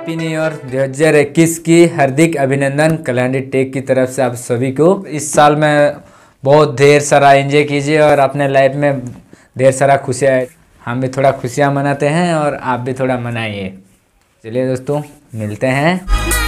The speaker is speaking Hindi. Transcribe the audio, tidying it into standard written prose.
हैप्पी न्यू ईयर 2021 की हार्दिक अभिनंदन कल्याणी टेक की तरफ से आप सभी को। इस साल में बहुत ढेर सारा एंजॉय कीजिए और अपने लाइफ में ढेर सारा खुशियाँ, हम भी थोड़ा खुशियाँ मनाते हैं और आप भी थोड़ा मनाइए। चलिए दोस्तों, मिलते हैं।